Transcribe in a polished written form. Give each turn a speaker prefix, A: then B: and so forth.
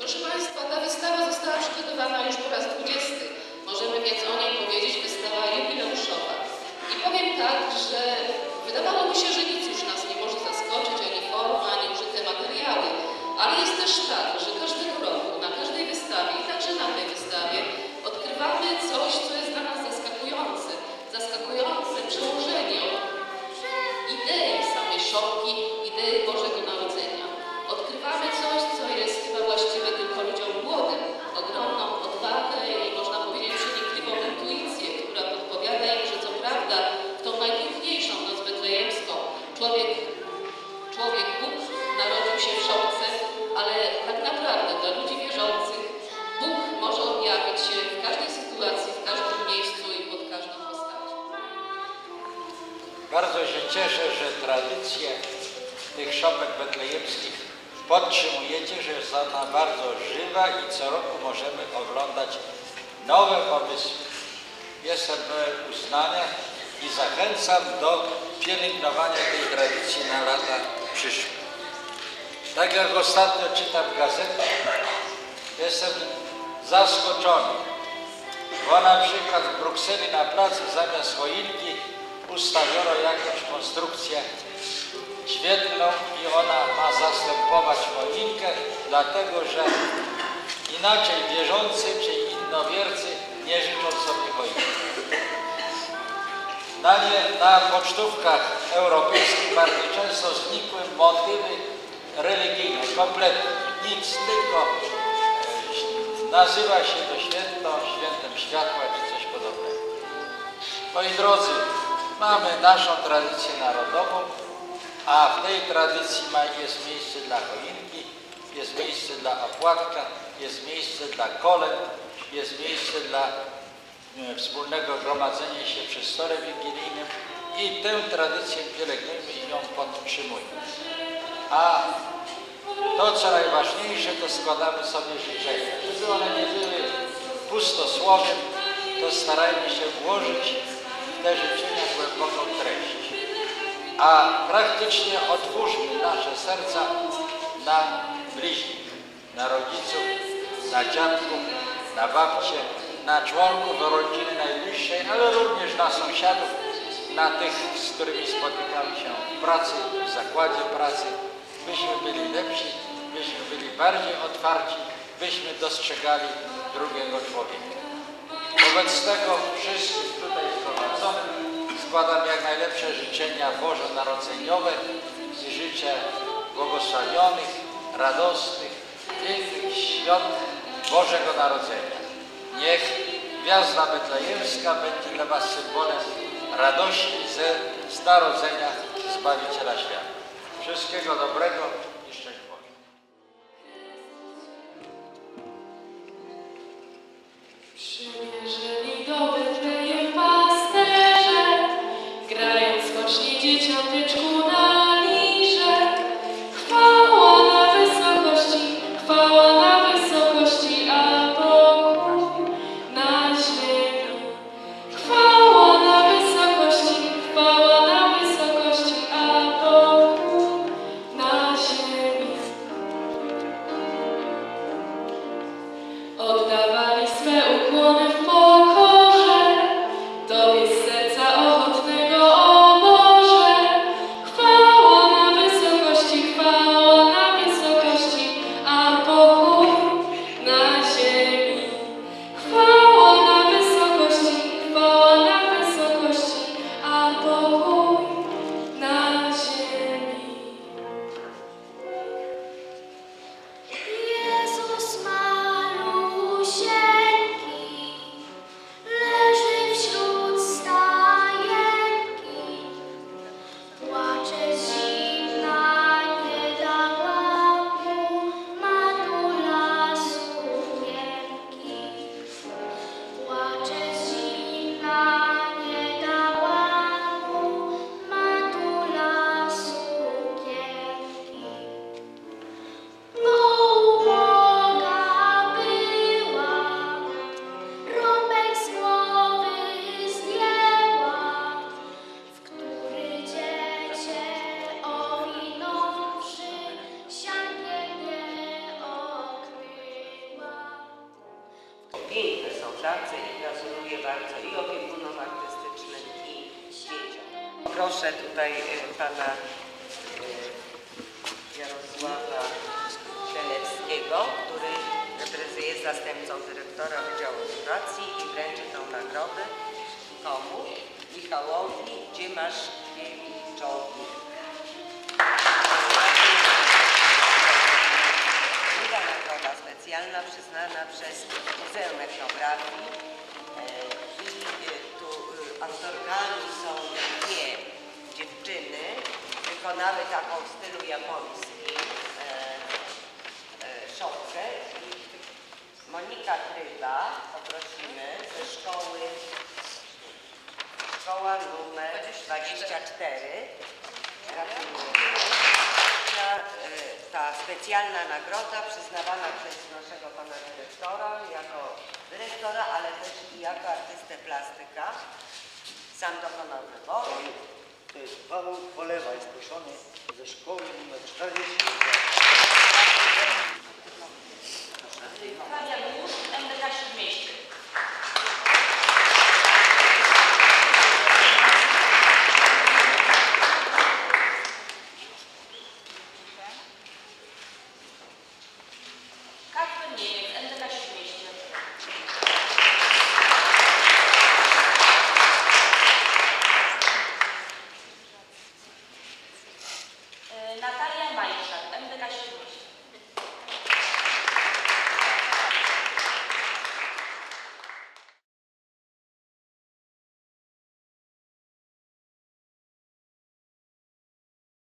A: Proszę Państwa, ta wystawa została przygotowana już po raz 20. Możemy więc o niej powiedzieć wystawa jubileuszowa. I powiem tak, że wydawało mi się, że nic już nas nie może zaskoczyć, ani forma, ani użyte materiały. Ale jest też tak, że każdego roku, na każdej wystawie i także na tej wystawie odkrywamy coś, co jest dla nas zaskakujące. Zaskakujące przełożenie od idei samej szopki, idei Bożego Narodzenia. Odkrywamy coś, co jest chyba właściwe tylko ludziom młodym. Ogromną odwagę i można powiedzieć przenikliwą intuicję, która podpowiada im, że co prawda w tą najpiękniejszą noc betlejemską człowiek Bóg narodził się w szopce, ale tak naprawdę dla ludzi wierzących Bóg może objawić się w każdej sytuacji, w każdym miejscu i pod każdą postacią.
B: Bardzo się cieszę, że tradycję tych szopek betlejemskich podtrzymujecie, że jest ona bardzo żywa i co roku możemy oglądać nowe pomysły. Jestem pełen uznania i zachęcam do pielęgnowania tej tradycji na lata przyszłe. Tak jak ostatnio czytam gazetę, jestem zaskoczony, bo na przykład w Brukseli na placu zamiast choinki ustawiono jakąś konstrukcję świetlną i ona ma zastępować choinkę, dlatego że inaczej wierzący czy innowiercy nie życzą sobie choinki. Na pocztówkach europejskich bardzo często znikły motywy religijne, kompletnie. Nic, tylko nazywa się to święto świętem światła czy coś podobnego. Moi drodzy, mamy naszą tradycję narodową, a w tej tradycji jest miejsce dla choinki, jest miejsce dla opłatka, jest miejsce dla kolęd, jest miejsce dla wspólnego gromadzenia się przy stole wigilijnym i tę tradycję pielęgnujmy i ją podtrzymujmy. A to, co najważniejsze, to składamy sobie życzenia. Żeby one nie były pustosłowiem, to starajmy się włożyć w te życzenia głęboką treść. A praktycznie otwórzmy nasze serca na bliźnich, na rodziców, na dziadków, na babcie, na członków rodziny najbliższej, ale również na sąsiadów, na tych, z którymi spotykamy się w pracy, w zakładzie pracy, byśmy byli lepsi, byśmy byli bardziej otwarci, byśmy dostrzegali drugiego człowieka. Wobec tego wszystkim tutaj zgromadzonym składam jak najlepsze życzenia bożonarodzeniowe i życzę błogosławionych, radosnych, pięknych świąt Bożego Narodzenia. Niech gwiazda betlejemska będzie dla Was symbolem radości z narodzenia Zbawiciela świata. Wszystkiego dobrego i szczęść Boże.
C: Przymierzeni do Betlejem pasterze, grając skocznie dzieciąteczku na lirze. Chwała na wysokości, a pokój na ziemi. Chwała na wysokości, a pokój na ziemi. Oddawali swe ukłony w pokorze Tobie z serca ochotnego, o Boże.
D: pracy i gratuluję bardzo i opiekunom artystycznym i dzieciom. Proszę tutaj pana Jarosława Szeleckiego, który jest zastępcą dyrektora Wydziału Edukacji i wręczy tą nagrodę komu? Michałowi Dziemaszkiewiczowi. Druga nagroda specjalna przyznana przez Muzeum Etnografii i tu autorkami są dwie dziewczyny. Wykonały taką w stylu japońskim szopkę. Monika Kryba, poprosimy, ze szkoła numer 24. Ta specjalna nagroda przyznawana przez naszego pana dyrektora, jako dyrektora, ale też i jako artystę plastyka. Sam dokonał wyboru.
E: To jest Paweł Polewa, jest proszony ze szkoły numer 40.
F: Fabian Łóż, MDK Śródmieście. Kacper Niemiec, MDK Śródmieście. Natalia Majsza,